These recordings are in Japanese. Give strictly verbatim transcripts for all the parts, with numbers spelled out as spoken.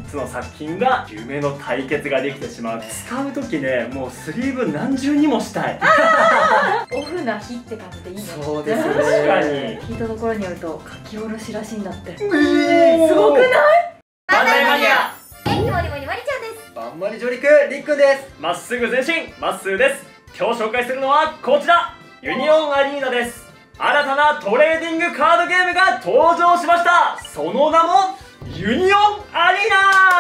つの作品が夢の対決ができてしまう。使う時ね、もうスリーブ何重にもしたい。 オフな日って感じでいいね。 そうですね。 確かに。 聞いたところによると書き下ろしらしいんだって。 えー、 すごくない？ バンダイマニア。 えい、もりもりまりちゃんです。 バンマリ上陸りっくんです。 まっすぐ前進まっすーです。今日紹介するのはこちら、ユニオンアリーナです。新たなトレーディングカードゲームが登場しました。その名もユニオンアリー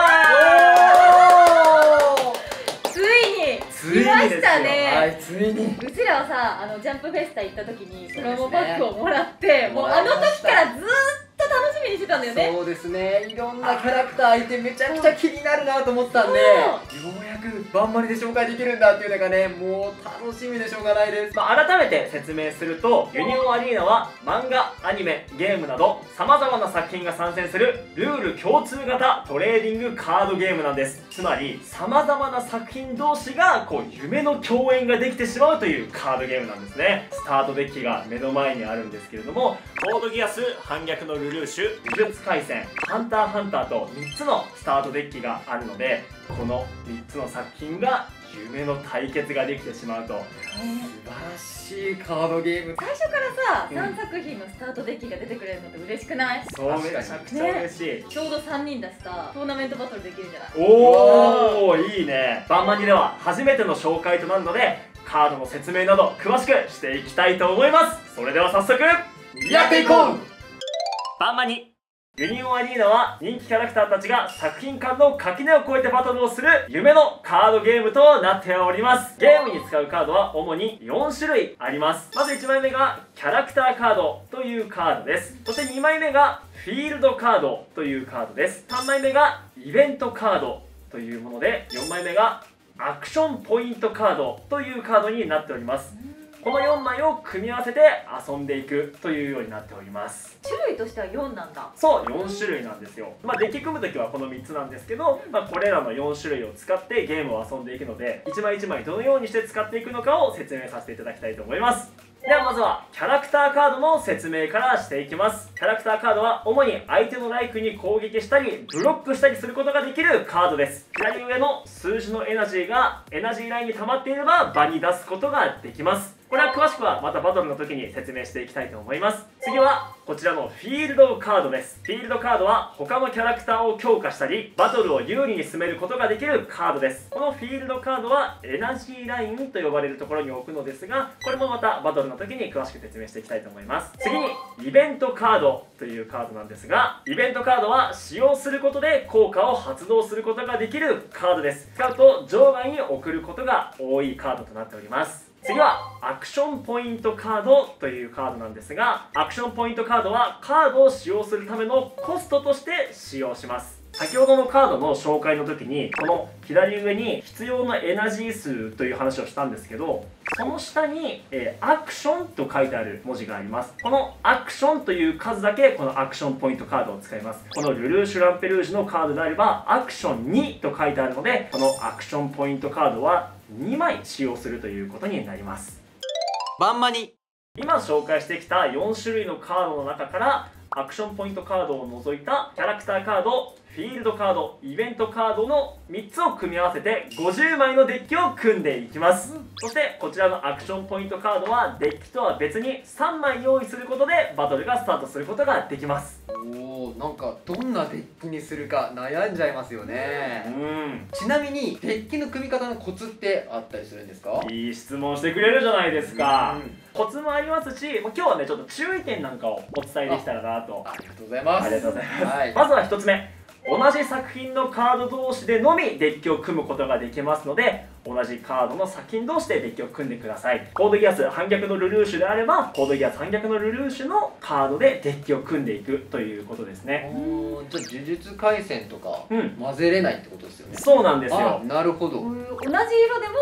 ナ。 ついについに来ましたね。 はい、ついに。 うちらはさ、あのジャンプフェスタ行った時にプロモそうですねパックをもらって、もうあの時からずーっと楽しみにしてたんだよね。 そうですね。いろんなキャラクターいてめちゃくちゃ気になるなと思ったんで、ようやくバンマリで紹介できるんだっていうのがね、もう楽しみでしょうがないです。 まあ、改めて説明すると、ユニオンアリーナは漫画、アニメ、ゲームなどさまざまな作品が参戦するルール共通型トレーディングカードゲームなんです。つまりさまざまな作品同士がこう夢の共演ができてしまうというカードゲームなんですね。スタートデッキが目の前にあるんですけれども、コードギアス、反逆のルルーシュ、呪術廻戦、ハンターハンターとみっつのスタートデッキがあるので、このみっつの作品が夢の対決ができてしまうと。 素晴らしいカードゲーム。 最初からさ、 うんさんさく品のスタートデッキが出てくれるのって嬉しくない？ そう、 確かにめちゃくちゃ嬉しい、 ちょうどさんにんだしさ、トーナメントバトルできるんじゃない？ おー、いいね。バンマニでは初めての紹介となるので、カードの説明など詳しくしていきたいと思います。それでは早速やっていこう。バンマニユニオンアリーナは人気キャラクターたちが作品間の垣根を越えてバトルをする夢のカードゲームとなっております。ゲームに使うカードは主によんしゅるいあります。まずいちまいめがキャラクターカードというカードです。そしてにまいめがフィールドカードというカードです。さんまいめがイベントカードというもので、よんまいめがアクションポイントカードというカードになっております。このよんまいを組み合わせて遊んでいくというようになっております。 種類としてはよんなんだ。 そう、よんしゅるいなんですよ。まあ、デッキ組むときはこのみっつなんですけど、まあ、これらのよんしゅるいを使ってゲームを遊んでいくので、いちまいいちまいどのようにして使っていくのかを説明させていただきたいと思います。ではまずはキャラクターカードの説明からしていきます。キャラクターカードは主に相手のライフに攻撃したりブロックしたりすることができるカードです。左上の数字のエナジーがエナジーラインに溜まっていれば場に出すことができます。これは詳しくはまたバトルの時に説明していきたいと思います。次はこちらのフィールドカードです。フィールドカードは他のキャラクターを強化したりバトルを有利に進めることができるカードです。このフィールドカードはエナジーラインと呼ばれるところに置くのですが、これもまたバトルの時に詳しく説明していきたいと思います。次にイベントカードというカードなんですが、イベントカードは使用することで効果を発動することができるカードです。使うと場外に送ることが多いカードとなっております。次はアクションポイントカードというカードなんですが、アクションポイントカードはカードを使用するためのコストとして使用します。先ほどのカードの紹介の時にこの左上に必要なエナジー数という話をしたんですけど、その下に、えー、アクションと書いてある文字があります。このアクションという数だけこのアクションポイントカードを使います。このルルーシュランペルージュのカードであればアクションにと書いてあるので、このアクションポイントカードはにまい使用するということになります。 バンマニ。 今紹介してきたよんしゅるいのカードの中からアクションポイントカードを除いたキャラクターカード、フィールドカード、イベントカードのみっつを組み合わせてごじゅうまいのデッキを組んでいきます。そしてこちらのアクションポイントカードはデッキとは別にさんまい用意することでバトルがスタートすることができます。 おお、なんかどんなデッキにするか悩んじゃいますよね。 うん、 ちなみにデッキの組み方のコツってあったりするんですか？ いい質問してくれるじゃないですか。 うん、 コツもありますし、もう今日はねちょっと注意点なんかをお伝えできたらなと。 ありがとうございます。 ありがとうございます。 はい、 まずはひとつめ、同じ作品のカード同士でのみデッキを組むことができますので、同じカードの作品同士でデッキを組んでください。コードギアス反逆のルルーシュであれば、コードギアス反逆のルルーシュのカードでデッキを組んでいくということですね。 おー、じゃあ呪術廻戦とかうん、 混ぜれないってことですよね。 そうなんですあ、 よ。 なるほど。 同じ色でも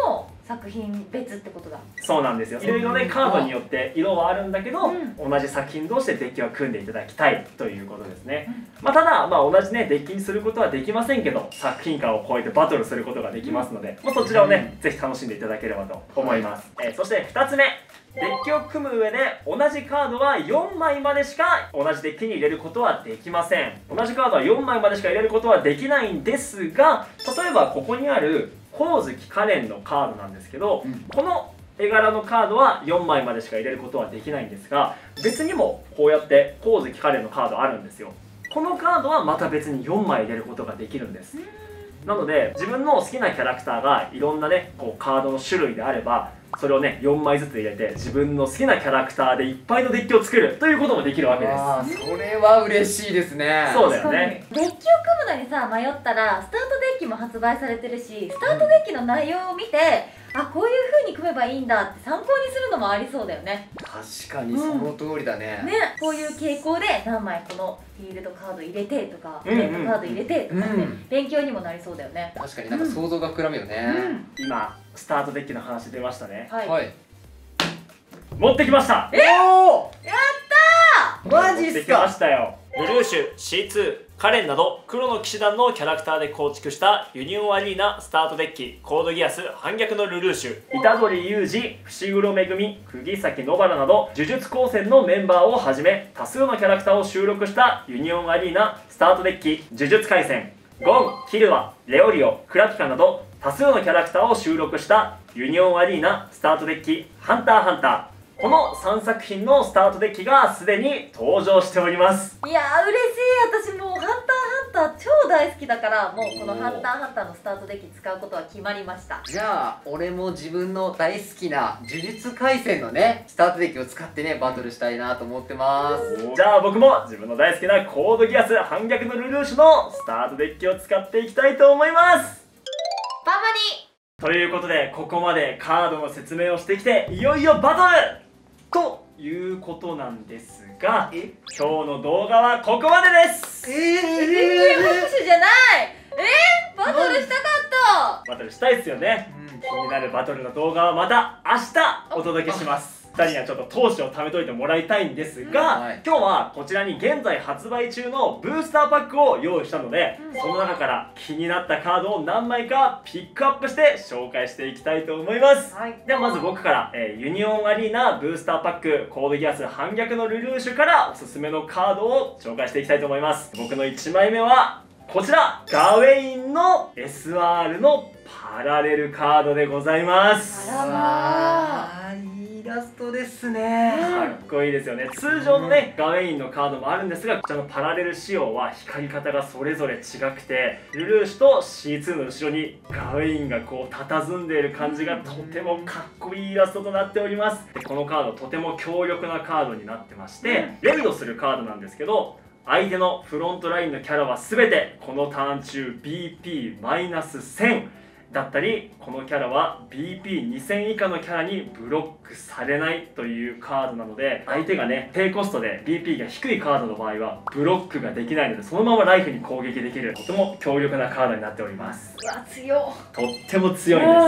作品別ってことだ。 そうなんですよ。いろいろねカードによって色はあるんだけど、 うん、 同じ作品同士でデッキは組んでいただきたいということですね。うん、まあただ、まあ、同じねデッキにすることはできませんけど、作品間を超えてバトルすることができますので、うん、まあ、そちらをね、うん、ぜひ楽しんでいただければと思います。はい、えー、そしてふたつめ、デッキを組む上で同じカードはよんまいまでしか同じデッキに入れることはできません。同じカードはよんまいまでしか入れることはできないんですが、例えばここにある光月カレンのカードなんですけど、うん、この絵柄のカードはよんまいまでしか入れることはできないんですが、別にもこうやって光月カレンのカードあるんですよ。このカードはまた別によんまい入れることができるんです。なので自分の好きなキャラクターがいろんなねこうカードの種類であれば、それをねよんまいずつ入れて自分の好きなキャラクターでいっぱいのデッキを作るということもできるわけです。 あー、それは嬉しいですね。 そうだよね。 デッキを組むのにさ迷ったら、スタートデッキも発売されてるし、スタートデッキの内容を見て、うん、あ、こういう風に組めばいいんだって参考にするのもありそうだよね。 確かにその通りだね。 うん、ね、こういう傾向で何枚このフィールドカード入れてとか、イベントカード入れてとかって、うん、勉強にもなりそうだよね。 確かになんか想像が膨らむよね。 うん、今スタートデッキの話出ましたね。 はい、はい、 持ってきました。 えおー、やったー、 マジっすか。持ってきましたよ。ブルーシュ シーツー、カレンなど黒の騎士団のキャラクターで構築したユニオンアリーナスタートデッキ、コードギアス反逆のルルーシュ、虎杖裕二、伏黒めぐみ、釘崎野原など呪術高専のメンバーをはじめ多数のキャラクターを収録したユニオンアリーナスタートデッキ、呪術廻戦、ゴン、キルア、レオリオ、クラピカなど多数のキャラクターを収録したユニオンアリーナスタートデッキ、ハンターハンター。このさんさく品のスタートデッキがすでに登場しております。 いやー嬉しい。私もうハンターハンター超大好きだから、もうこのハンターハンターのスタートデッキ使うことは決まりました。 じゃあ俺も自分の大好きな呪術廻戦のねスタートデッキを使ってねバトルしたいなと思ってます。 じゃあ僕も自分の大好きなコードギアス反逆のルルーシュのスタートデッキを使っていきたいと思います。 ババにということでここまでカードの説明をしてきて、いよいよバトルということなんですが、今日の動画はここまでです。 えー、 全然拍手じゃない。えー、バトルしたかった。 バトルしたいですよね、うん、気になるバトルの動画はまた明日お届けします。ふたりにはちょっと闘志を貯めといてもらいたいんですが、うん、はい、今日はこちらに現在発売中のブースターパックを用意したので、うん、その中から気になったカードを何枚かピックアップして紹介していきたいと思います。はい、ではまず僕から、えー、ユニオンアリーナブースターパックコードギアス反逆のルルーシュからおすすめのカードを紹介していきたいと思います。僕のいちまいめはこちら、ガウェインの エスアール のパラレルカードでございます。 あらまー、いいイラストですね。 かっこいいですよね。通常のね、ガウェインのカードもあるんですが、こちらのパラレル仕様は光り方がそれぞれ違くて、ルルーシュと シーツー の後ろにガウェインがこう佇んでいる感じがとてもかっこいいイラストとなっております。でこのカードとても強力なカードになってまして、レイドするカードなんですけど、相手のフロントラインのキャラは全てこのターン中 ビーピーマイナスせん だったり、このキャラは ビーピーにせん 以下のキャラにブロックされないというカードなので、相手がね低コストで ビーピー が低いカードの場合はブロックができないので、そのままライフに攻撃できるとても強力なカードになっております。 うわ強とっても強いです。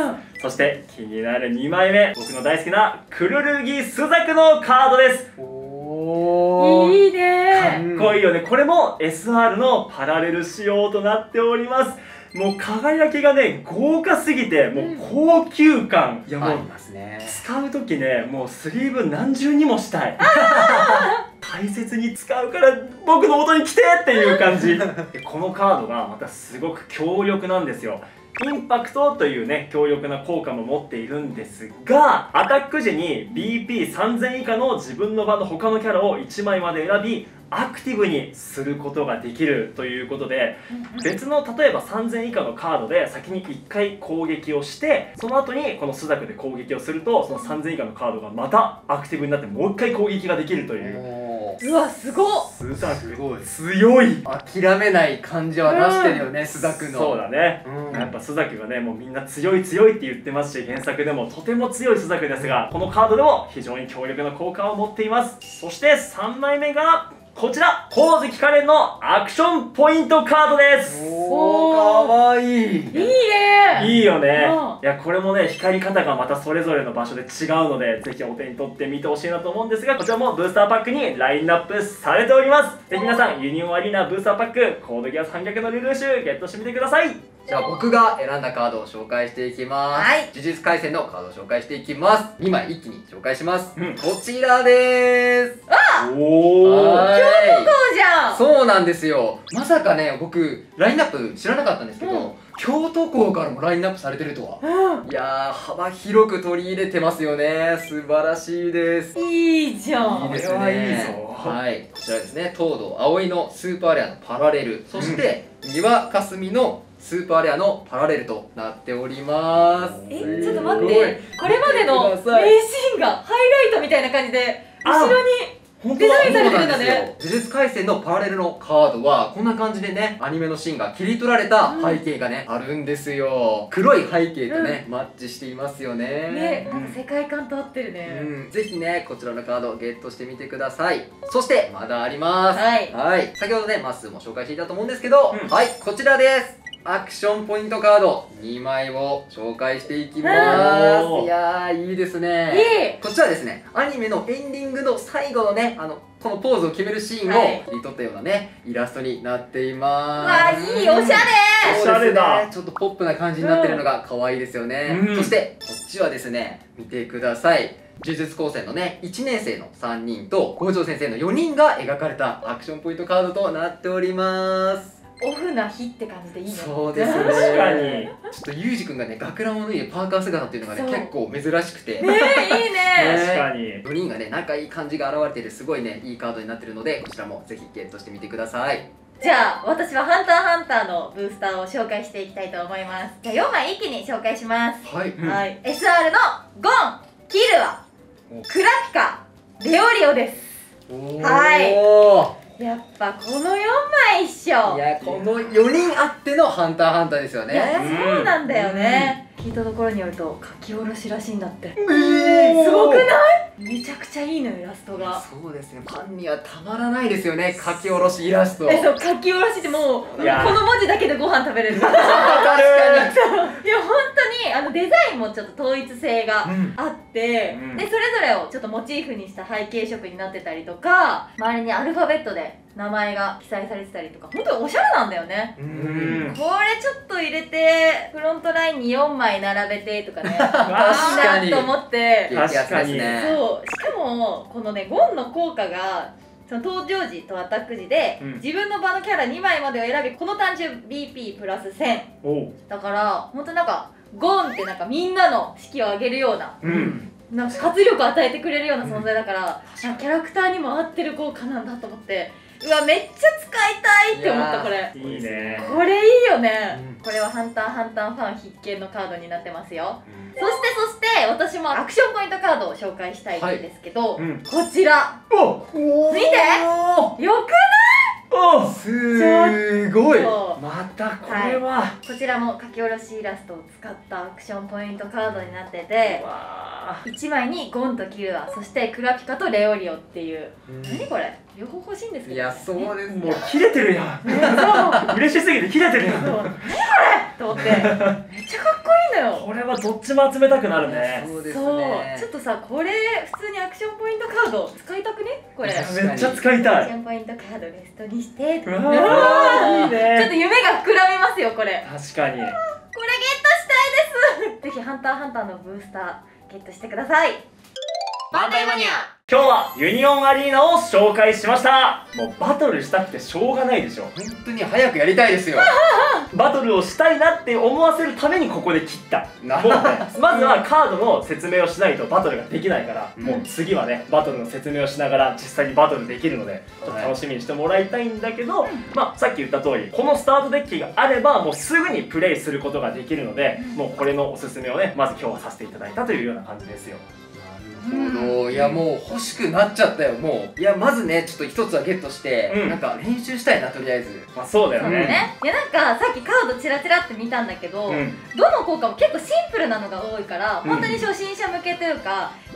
そして気になるにまいめ、僕の大好きなクルルギスザクのカードです。 いいね、 かっこいいよね。これも エスアール のパラレル仕様となっております。もう輝きがね豪華すぎてもう高級感、うん、いやもう使う時ねもうスリーブ何重にもしたい大切に使うから僕の元に来てっていう感じでこのカードがまたすごく強力なんですよ。インパクトというね強力な効果も持っているんですが、アタック時に ビーピーさんぜん 以下の自分の場の他のキャラをいちまいまで選びアクティブにすることができるということで、別の例えばさんぜん以下のカードで先にいっかい攻撃をして、その後にこのスザクで攻撃をするとそのさんぜん以下のカードがまたアクティブになってもういっかい攻撃ができるという。 うわすごっ、 スザク強い。 諦めない感じは出してるよね、スザクの。 そうだね、うん、やっぱスザクがねもうみんな強い強いって言ってますし、原作でもとても強いスザクですが、このカードでも非常に強力な効果を持っています。そしてさんまいめがこちら、光月カレンのアクションポイントカードです。 おー、かわいい。 いいね。 いいよね。ややこれもね光り方がまたそれぞれの場所で違うので、ぜひお手に取ってみてほしいなと思うんですが、こちらもブースターパックにラインナップされております。ぜひ皆さんユニオンアリーナブースターパックコードギアス反逆のルルーシュゲットしてみてください。 じゃあ僕が選んだカードを紹介していきます。 はい呪術廻戦のカードを紹介していきます。にまい一気に紹介します。 うんこちらでーす。 おおはそうじゃん。 そうなんですよ。まさかね、僕ラインナップ知らなかったんですけど、 うん京都校からもラインナップされてるとは。 うんいやー、幅広く取り入れてますよね。素晴らしいです。 いいじゃん。 いいですこれはいいね。 ぞはい、こちらですね。東堂葵のスーパーレアのパラレル、そして三輪かすみのスーパーレアのパラレルとなっております。 え、ちょっと待っすごいて、これまでの名シ見てくださいーンがハイライトみたいな感じで後ろに本デザインされてそうるんだね。 なんですよ。呪術廻戦のパラレルのカードはこんな感じでね、アニメのシーンが切り取られた背景がね、あるんですよ。黒い背景とね、マッチしていますよね。 ね、なんか世界観と合ってるうね。 ん、ぜひねこちらのカードをゲットしてみてください。そしてまだあります。 はいはい、先ほどねまっすーも紹介していたと思うんですけど、 うんはいこちらです。アクションポイントカードにまいを紹介していきます。 うんいやーいいですね。 いい。 こちらはですね、アニメのエンディングの最後のね、あのこのポーズを決めるシーンはいを切り取ったようなね、イラストになっていまうわ、いい、おしゃれ。 おしゃれだ。 そうですね、ちょっとポップな感じになってるのが可愛いですよね。 うんそしてこっちはですね、見てください。呪術高専のねいちねん生のさんにんと五条先生のよにんが描かれたアクションポイントカードとなっております。 オフな日って感じでいいね。 そうですね。 確かにちょっとユージくんがね学ランを脱いでパーカー姿っていうのがねそう結構珍しくて、 ねえ、いいね。 確かによにんがね仲いい感じが現れているすごいねいいカードになってるので、こちらもぜひゲットしてみてください。 じゃあ私はハンターハンターのブースターを紹介していきたいと思います。じゃあよんまい一気に紹介します。 はい。 うんはい、エスアール のゴン、キルア、クラピカ、レオリオです。はいおやっぱこのよんまいっしょ。 ーいやこのよにんあってのハンターハンターですよいや、 ね。 そうなんだよね。聞いたところによると書き下ろしらしいんだって。 えーすごくない？めちゃくちゃいいのよ、イラストが。 そうですね、ファンにはたまらないですよね、書き下ろしイラスト。 え、そう、書き下ろしってもうこのいや文字だけでご飯食べれる。 確かそういや本当にあのデザインもちょっと統一性がに。 あって、 うんでそれぞれをちょっとモチーフにした背景色になってたりとか、周りにアルファベットで名前が記載されてたりとか、本当におしゃれなんだよね。 ううんん。 これちょっと入れてフロントラインによんまい並べてとかね、いい確かになと思って。 激アツですね。 そうしかもこのねゴンの効果がその登場時とアタック時で、 うん自分の場のキャラにまいまでを選び、この単純 ビーピー プラスせんおうだから、本当なんかゴンってなんかみんなの士気を上げるような、 うんなんか活力を与えてくれるような存在だから、なんかキャラクターにも合ってる効果なんだと思って、うわめっちゃ使いたいって思ったこれ。 いいね。 これいいよね、 うんこれはハンターハンターファン必見のカードになってますよ。そしてそして私もアクションポイントカードを紹介したいんですけど、 うんこちらお見てよくおすごい。 そうまたこれは、 こちらも書き下ろしイラストを使ったアクションポイントカードになってて、 うわいちまいにゴンとキルア、そしてクラピカとレオリオっていう、 うん何これ両方欲しいんですけど、 いやそうですもう切れてるやん。 そう嬉しすぎて切れてるやん。 そう何これと思ってめっちゃかっこいいのよ。 これはどっちも集めたくなるね。 そうですそうね。 ちょっとさ、これ普通にアクションポイントカード使いたくねこれ。アク確かにめっちゃ使いたい。 ションポイントカードレストにしてうわちょーいいっとね。 夢が膨らみますよこれ。 確かに。 これゲットしたいです。ぜひハンターハンターのブースターゲットしてください。 バンダイマニア。 今日はユニオンアリーナを紹介しました。もうバトルしたくてしょうがないでしょ。 本当に早くやりたいですよ。 バトルをしたいなって思わせるためにここで切った。 なもうね、まずはカードの説明をしないとバトルができないから、 うんもう次はねバトルの説明をしながら実際にバトルできるのでちょっと楽しみにしてもらいたいんだけど、まあさっき言った通りこのスタートデッキがあればもうすぐにプレイすることができるので、もうこれのおすすめをねまず今日はさせていただいたというような感じですよ。 なるほど。いやもう欲しくなっちゃったよ。もういやまずねちょっと一つはゲットして、 うんなんか練習したいなとりあえず。 まあそうだよそうね。 ね。いやなんかさっきカードチラチラって見たんだけど、 うんどの効果も結構シンプルなのが多いから、 うん本当に初心者向けというか、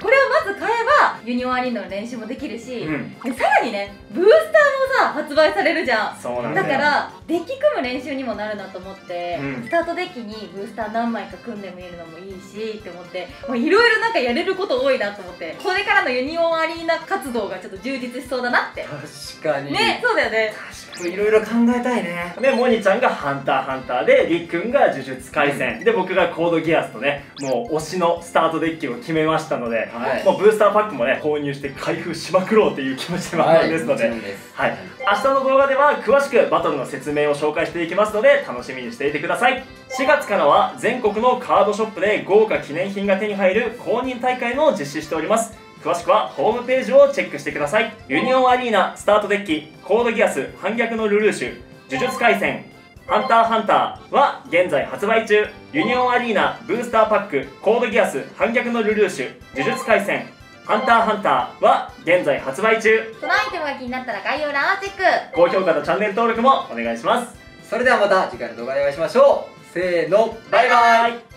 これをまず買えばユニオンアリーナの練習もできるし、 うん、 でさらにねブースターもさ発売されるじゃん。 そうなんだよ。 だからデッキ組む練習にもなるなと思って、 うん、 スタートデッキにブースター何枚か組んでみるのもいいしって思って、もういろいろなんかやれること多いなと思って、これからのユニオンアリーナ活動がちょっと充実しそうだなって。 確かにね、そうだよね。 確かにいろいろ考えたいね。 でモニちゃんがハンターハンターで、りっくんが呪術廻戦、うん、で僕がコードギアスとね、もう推しのスタートデッキを決めましたので、はい、もうブースターパックもね購入して開封しまくろうという気持ちで満々ですので、はい、はい、明日の動画では詳しくバトルの説明を紹介していきますので楽しみにしていてください。しがつからは全国のカードショップで豪華記念品が手に入る公認大会も実施しております。詳しくはホームページをチェックしてください。ユニオンアリーナスタートデッキ、コードギアス反逆のルルーシュ、呪術廻戦、ハンターハンターは現在発売中。ユニオンアリーナブースターパック、コードギアス反逆のルルーシュ、呪術廻戦、ハンターハンターは現在発売中。 そのアイテムが気になったら概要欄をチェック。 高評価とチャンネル登録もお願いします。 それではまた次回の動画でお会いしましょう。せーの、バイバイ。